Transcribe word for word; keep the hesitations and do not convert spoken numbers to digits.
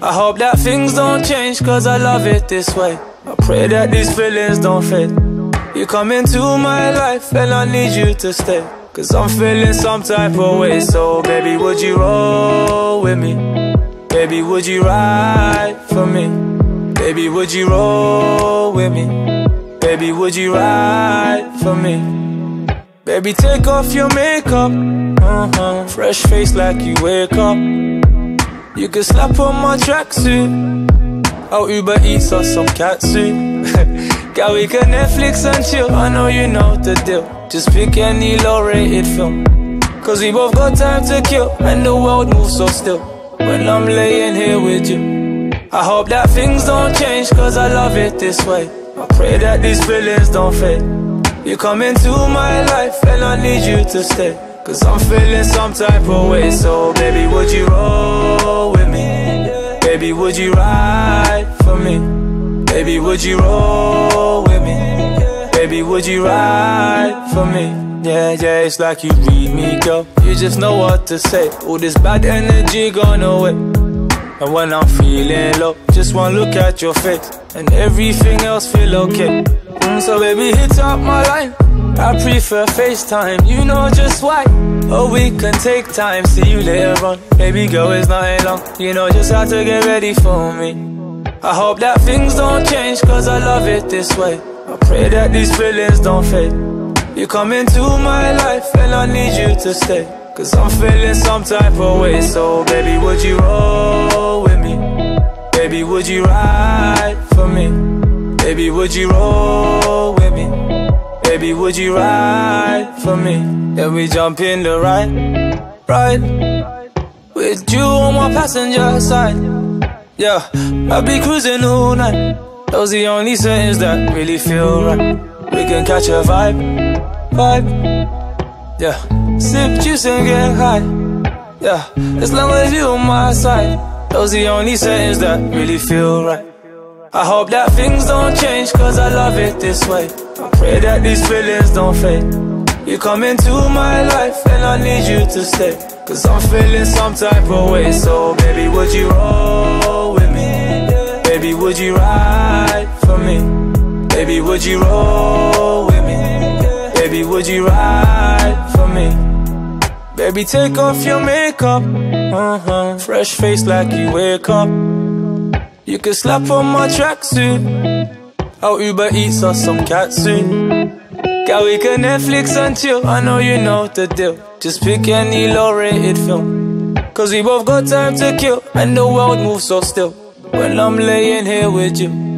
I hope that things don't change, cause I love it this way. I pray that these feelings don't fade. You come into my life and I need you to stay, cause I'm feeling some type of way. So baby, would you roll with me? Baby, would you ride for me? Baby, would you roll with me? Baby, would you ride for me? Baby, take off your makeup, uh-huh. Fresh face like you wake up. You can slap on my tracksuit. I'll Uber Eats or some catsuit. Girl, we can Netflix and chill. I know you know the deal. Just pick any low-rated film, cause we both got time to kill, and the world moves so still when I'm laying here with you. I hope that things don't change, cause I love it this way. I pray that these feelings don't fade. You come into my life and I need you to stay, cause I'm feeling some type of way. So baby, would you roll with me? Baby, would you ride for me? Baby, would you roll with me? Baby, would you ride for me? Yeah, yeah, it's like you read me, girl. You just know what to say. All this bad energy gone away. And when I'm feeling low, just one look at your face and everything else feel okay. Mm, so baby, hit up my line. I prefer FaceTime, you know just why. Oh, we can take time, see you later on. Baby girl, it's nothing long. You know just how to get ready for me. I hope that things don't change, cause I love it this way. I pray that these feelings don't fade. You come into my life and I need you to stay, cause I'm feeling some type of way. So baby, would you roll with me? Baby, would you ride for me? Baby, would you roll with me? Baby, would you ride for me? Then we jump in the ride, ride with you on my passenger side. Yeah, I'll be cruising all night. Those the only settings that really feel right. We can catch a vibe, vibe. Yeah, sip juice and get high. Yeah, as long as you on my side. Those the only settings that really feel right. I hope that things don't change, cause I love it this way. I pray that these feelings don't fade. You come into my life and I need you to stay, cause I'm feeling some type of way. So baby, would you roll with me? Baby, would you ride for me? Baby, would you roll with me? Baby, would you ride for me? Baby, take off your makeup, uh-huh. Fresh face like you wake up. You can slap on my tracksuit. I'll Uber Eats or some catsuit. Girl, we can Netflix and chill. I know you know the deal. Just pick any low-rated film, cause we both got time to kill, and the world moves so still when I'm laying here with you.